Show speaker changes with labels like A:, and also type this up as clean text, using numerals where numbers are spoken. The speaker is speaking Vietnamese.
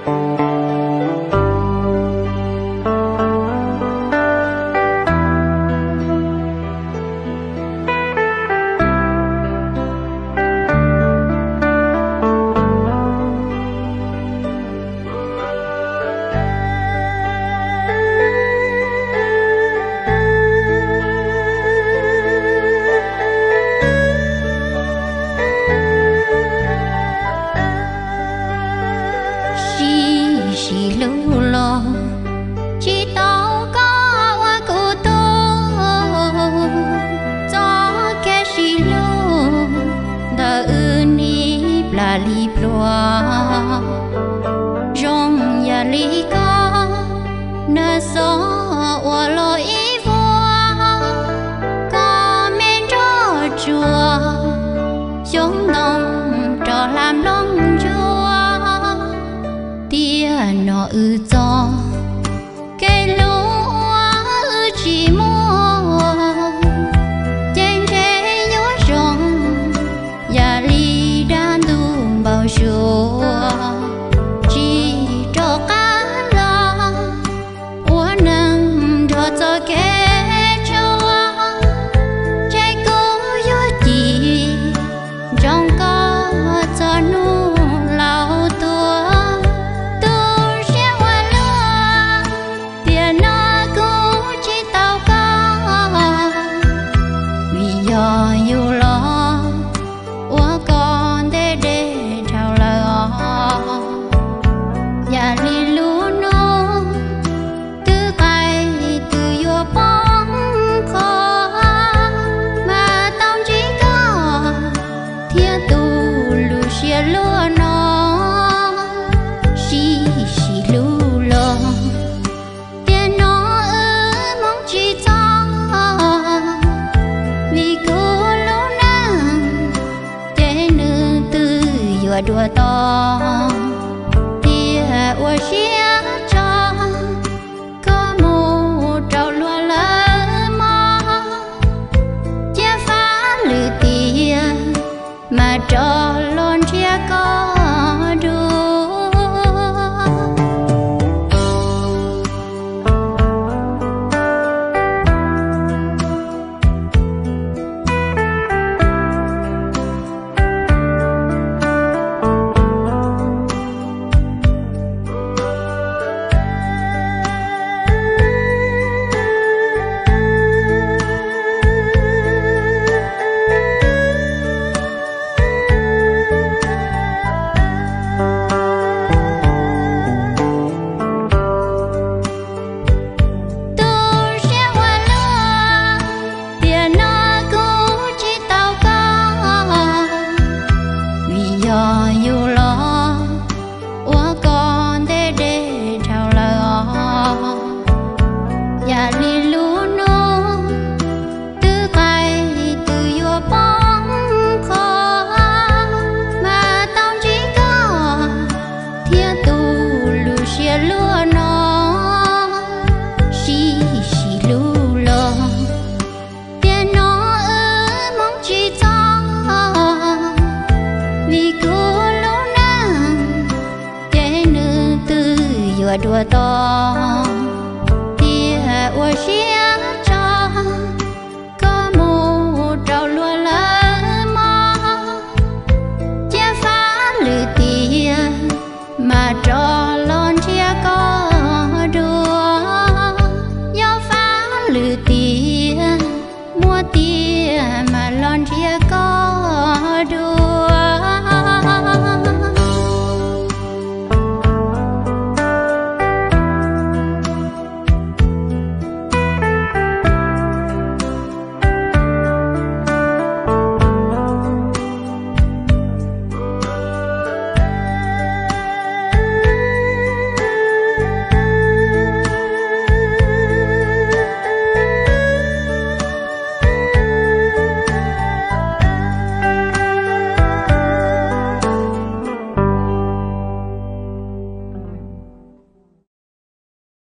A: li ploa rong ya li ca na so wa lo i voa ca men cho chùa giống nông trò làm long chúa tia nó ư cho cái lúa ư chỉ mua trên thế nhớ rong ya li đan du bao chùa chỉ cho cá la ua nâng cho cái chúa trái cố yo chỉ trong có cho nu lao tua tu sẽ hoa lúa tiền nó cũng chỉ tao có vì do yêu lo ua con để trao lời nhà li lúa nó từ cái từ vô bóng khó mà tao chỉ có thiên tu lù xia lúa nó xì lù lò tiền nó mong chỉ cho vì cô lúa nàng để nữ từ vừa đùa to tia ua xia cho có một trâu lúa lớn mò chia phá lư tia mà cho lon chia có đua yêu lo ua con để trao lời nhà li lúa nó từ cái từ vô bóng khó mà tao chỉ có thiên tu lù xia lúa nó xì lù lò tiền nó mong chỉ cho vì cô lúa nàng để nữ từ vừa đùa to tia ua xia cho có một trâu lúa lớn mò chia phá lư tia mà cho